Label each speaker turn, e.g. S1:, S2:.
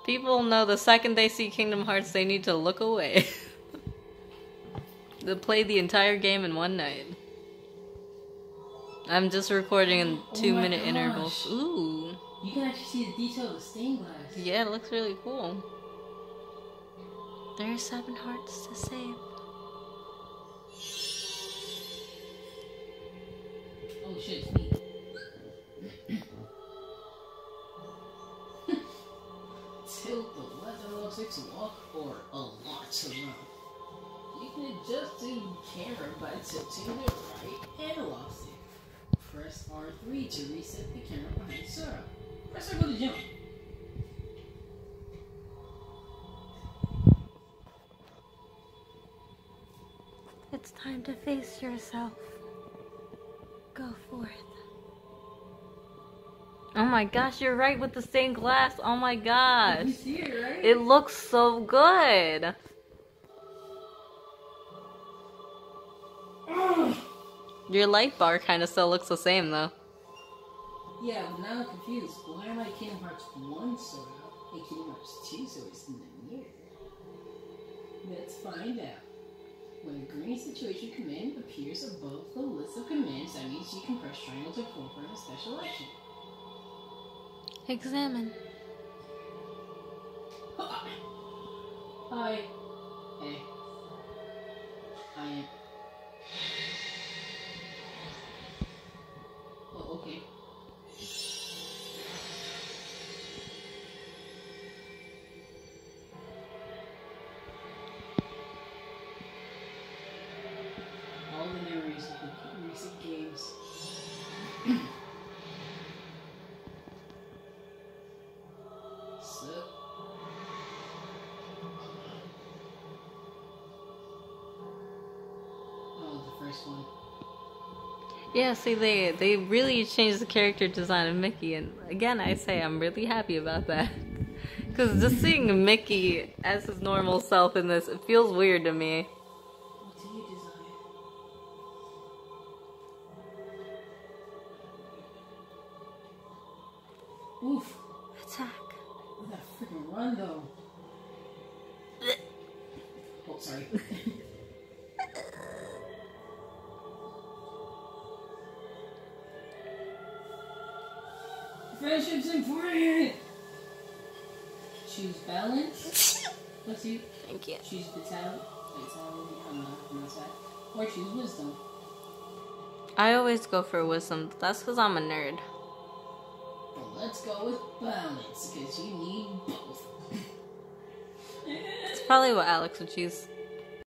S1: People know the second they see Kingdom Hearts, they need to look away. They play the entire game in one night. I'm just recording in 2-minute intervals. Ooh.
S2: You can actually see the detail of the stained glass.
S1: Yeah, it looks really cool. There are 7 hearts to save.
S2: Oh shit, it's me. Tilt the left analog stick to walk or a lot to run. You can adjust the camera by tilting the right analog stick. Press R3 to reset the camera behind Sora. Press R2 to jump.
S1: It's time to face yourself. Go forth. Oh my gosh, you're right with the stained glass. Oh my gosh.
S2: You see it, right?
S1: It looks so good. Your light bar kind of still looks the same though.
S2: Yeah, but now I'm confused. Why am I Kingdom Hearts 1 Sora and Kingdom Hearts 2 Sora's in the mirror? Let's find out. When a green situation command appears above the list of commands, that means you can press triangle to perform a special action.
S1: Examine.
S2: Hi. Hey. I am. Oh, okay. All the memories of the recent games. So. Oh, the first one.
S1: Yeah, see, they really changed the character design of Mickey, and again, I say I'm really happy about that. Because just seeing Mickey as his normal self in this, it feels weird to me.
S2: What do you desire? Oof.
S1: Attack.
S2: Look at that freaking run, though. Oh, sorry. Friendship's important! Choose balance. Let's see.
S1: Thank you.
S2: Choose vitality. I'm not sad. Or choose wisdom.
S1: I always go for wisdom. That's because I'm a nerd.
S2: Well, let's go with balance, because you need both.
S1: It's probably what Alex would choose.